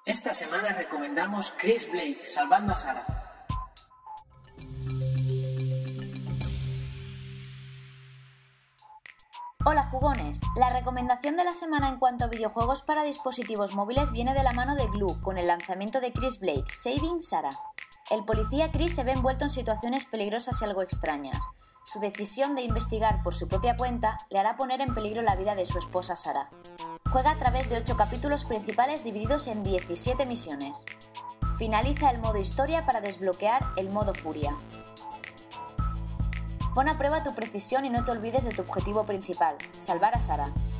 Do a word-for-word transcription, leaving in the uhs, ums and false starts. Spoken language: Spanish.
Esta semana recomendamos Chris Blake, Salvando a Sarah. Hola jugones, la recomendación de la semana en cuanto a videojuegos para dispositivos móviles viene de la mano de Glu con el lanzamiento de Chris Blake, Saving Sarah. El policía Chris se ve envuelto en situaciones peligrosas y algo extrañas. Su decisión de investigar por su propia cuenta le hará poner en peligro la vida de su esposa Sarah. Juega a través de ocho capítulos principales divididos en diecisiete misiones. Finaliza el modo historia para desbloquear el modo furia. Pon a prueba tu precisión y no te olvides de tu objetivo principal, salvar a Sarah.